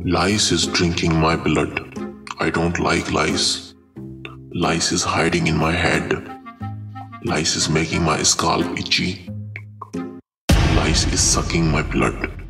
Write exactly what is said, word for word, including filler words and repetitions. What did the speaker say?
Lice is drinking my blood. I don't like lice. Lice is hiding in my head. Lice is making my scalp itchy. Lice is sucking my blood.